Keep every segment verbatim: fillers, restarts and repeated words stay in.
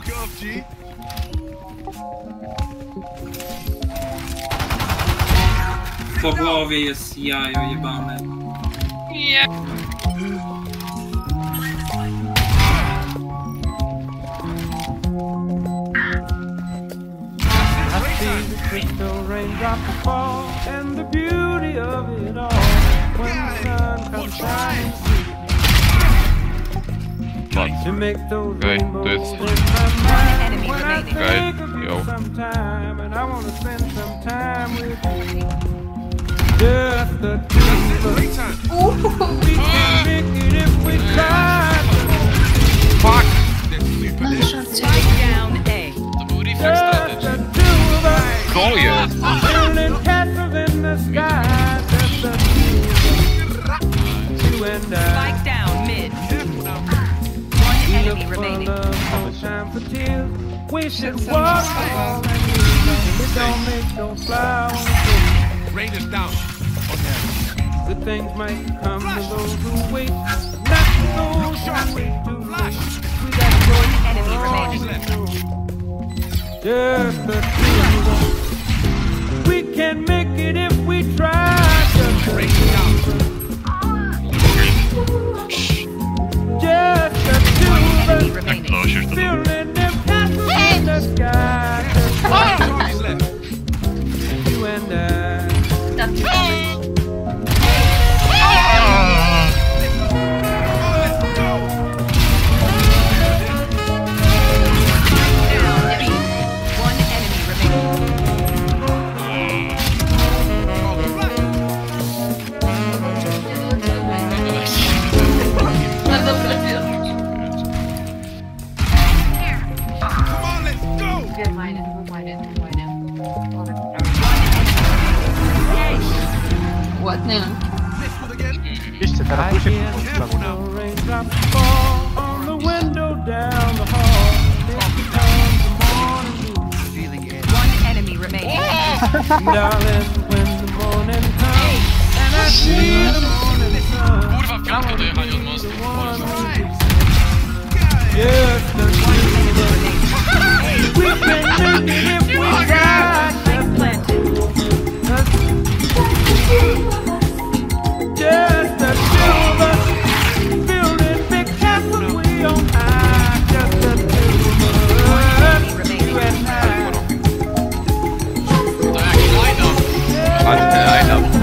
Po głowie jest jajo jebane. Nie. Crystal raindrop fall and the beauty of it all when the sun comes shining to make those rainbows in my mind when I think of you sometime and I want to spend some time with you. Just the two of us. We can make it if we try. Fuck! Strike down A. To był reflex strategy. Co jest? Spike down mid. One enemy remaining. Rain is down. Good things might come to those who wait, not to those who wait too long. One enemy remaining. Just the two of us. We can make it if we try. Just the two of us. Just the two of us. Feeling them castles in the sky. You and I. Ładnie. Jeszcze teraz muszę One enemy remaining. Kurwa, w piątkę dojechali od mostu. Just the two of us, building big castles we on high. Just the two of us, you and I. To jaki line-up? Ładny line-up.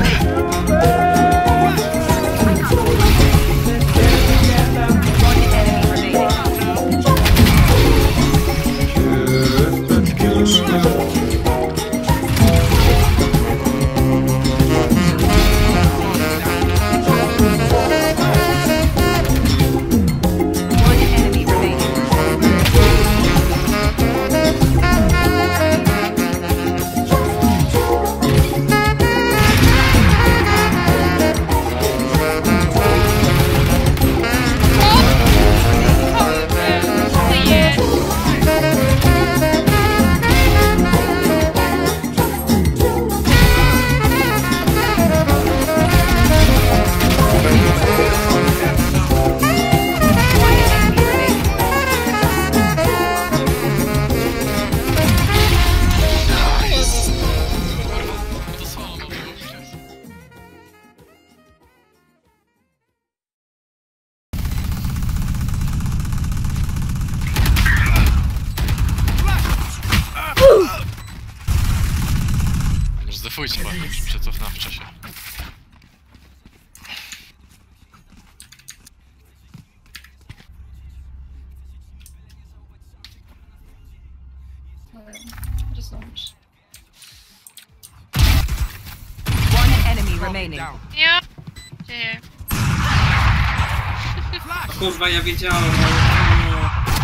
Zdefujcie, bo już przecofnę w czasie. One enemy remaining. Nie. Nie. Kurwa, ja wiedziałem, ale...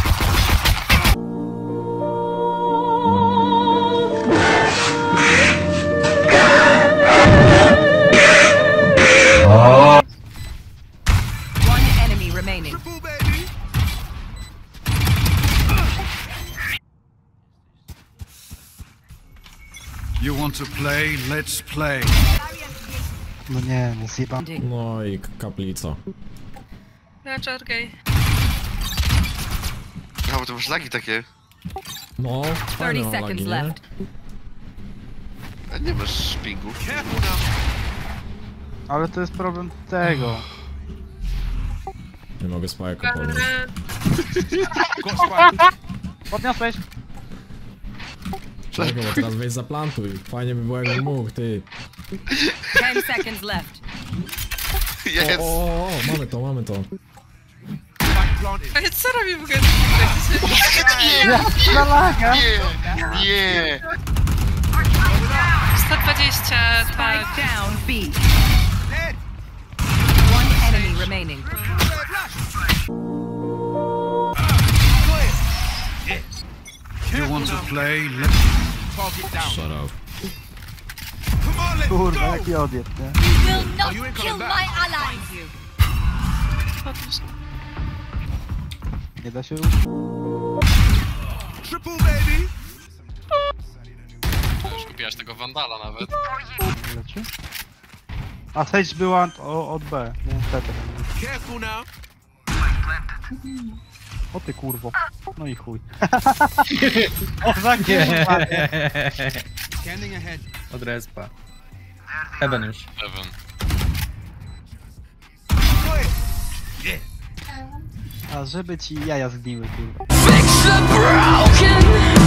One enemy remaining. You want to play? Let's play. No nie, nie zjeba. No i kaplica. Ja czarkej. Ja, bo to masz lagi takie. No, fajne thirty lagi, seconds nie? left. A nie masz szpingu. Careful now. Ale to jest problem tego. Nie mogę spajka podnieść. Got spike. Podniosłeś? Czego, bo teraz weź zaplantuj. Fajnie by było jakby mógł, ty. ten seconds left. Jest! O, o, o, mamy to, mamy to. Spike planted. Ale co robi w ogóle? Nie! Na laga! Nie! Nie! sto dwadzieścia, Spike tak. down B. Dead. One enemy remaining. You want to play? Let's Target down. Shut up. Come on, let's Kurwa, go. jaki odjeb, nie? Oh, you ain't coming back. Nie da się ruszyć. Triple, baby. Już kupiłaś tego Wandala nawet. Leci? A Sage była od, od B, niestety. Careful now. O ty kurwo. No i chuj. O za kurwa, nie. Scanning ahead. Od respa. Heaven już. Evan. Go ahead. A żeby ci jaja zgniły, kurwa. Fix the broken